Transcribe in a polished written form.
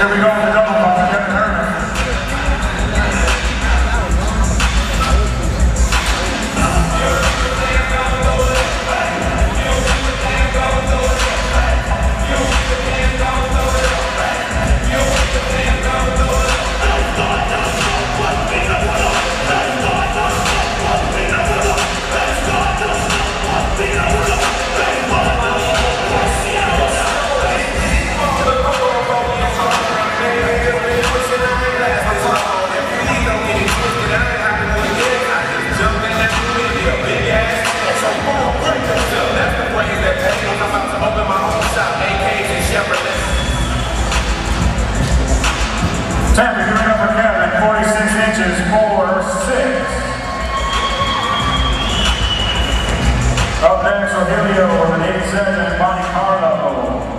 Here we go with the double bump for Kevin Herman. Tampa giving up for Kevin, 46 inches, 4'6". Up next, Rogelio with an 87, Monte Carlo.